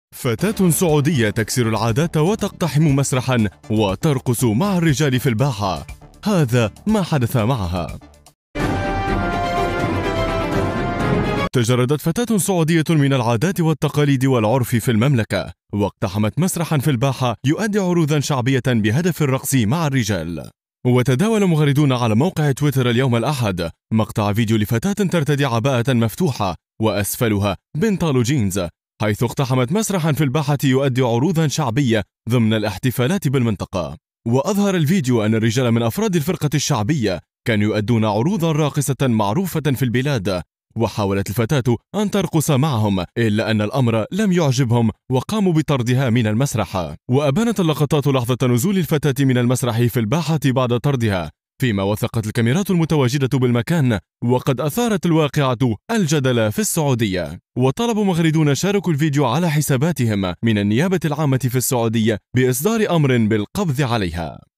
فتاة سعودية تكسر العادات وتقتحم مسرحا وترقص مع الرجال في الباحة. هذا ما حدث معها. تجردت فتاة سعودية من العادات والتقاليد والعرف في المملكة، واقتحمت مسرحا في الباحة يؤدي عروضا شعبية بهدف الرقص مع الرجال. وتداول مغردون على موقع تويتر اليوم الأحد مقطع فيديو لفتاة ترتدي عباءة مفتوحة وأسفلها بنطال جينز، حيث اقتحمت مسرحا في الباحة يؤدي عروضا شعبية ضمن الاحتفالات بالمنطقة. وأظهر الفيديو أن الرجال من أفراد الفرقة الشعبية كانوا يؤدون عروضا راقصة معروفة في البلاد، وحاولت الفتاة أن ترقص معهم، إلا أن الأمر لم يعجبهم وقاموا بطردها من المسرح. وأبانت اللقطات لحظة نزول الفتاة من المسرح في الباحة بعد طردها، فيما وثقت الكاميرات المتواجدة بالمكان، وقد أثارت الواقعة الجدل في السعودية. وطلب مغردون شاركوا الفيديو على حساباتهم من النيابة العامة في السعودية بإصدار أمر بالقبض عليها.